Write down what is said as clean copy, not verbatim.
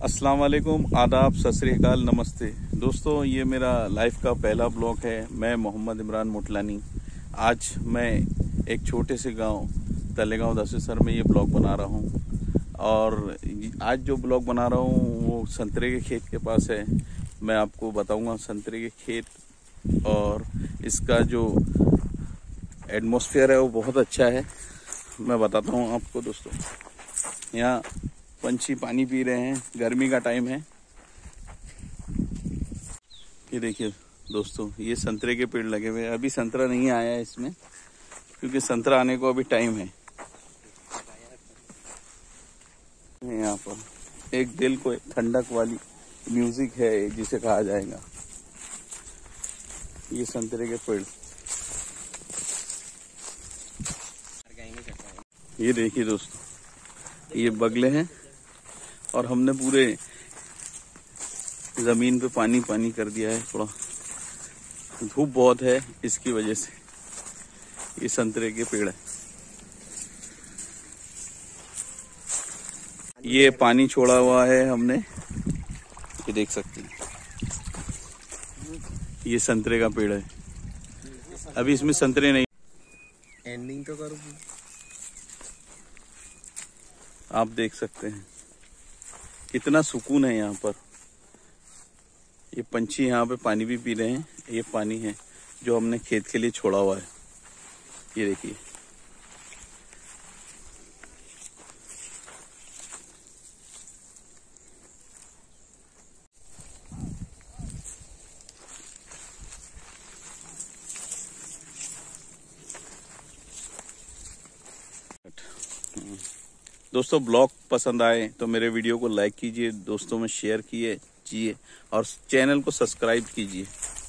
अस्सलाम वालेकुम, आदाब, सत श्री अकाल, नमस्ते दोस्तों। ये मेरा लाइफ का पहला ब्लॉग है। मैं मोहम्मद इमरान मोटलानी। आज मैं एक छोटे से गांव तलेगांव दसेसर में ये ब्लॉग बना रहा हूँ। और आज जो ब्लॉग बना रहा हूँ वो संतरे के खेत के पास है। मैं आपको बताऊंगा संतरे के खेत, और इसका जो एटमॉस्फेयर है वो बहुत अच्छा है। मैं बताता हूँ आपको दोस्तों। यहाँ पंछी पानी पी रहे हैं, गर्मी का टाइम है। ये देखिए दोस्तों, ये संतरे के पेड़ लगे हुए हैं। अभी संतरा नहीं आया है इसमें, क्योंकि संतरा आने को अभी टाइम है। यहाँ पर एक दिल को ठंडक वाली म्यूजिक है जिसे कहा जाएगा। ये संतरे के पेड़, ये देखिए दोस्तों, ये बगले हैं और हमने पूरे जमीन पे पानी पानी कर दिया है। थोड़ा धूप बहुत है, इसकी वजह से ये संतरे के पेड़ है। ये पानी छोड़ा हुआ है हमने, ये देख सकते हैं। ये संतरे का पेड़ है। अभी इसमें संतरे नहीं। एंडिंग तो करो। आप देख सकते हैं कितना सुकून है यहाँ पर। ये पंछी यहाँ पे पानी भी पी रहे हैं। ये पानी है जो हमने खेत के लिए छोड़ा हुआ है। ये देखिए, दोस्तों ब्लॉग पसंद आए तो मेरे वीडियो को लाइक कीजिए, दोस्तों में शेयर कीजिए और चैनल को सब्सक्राइब कीजिए।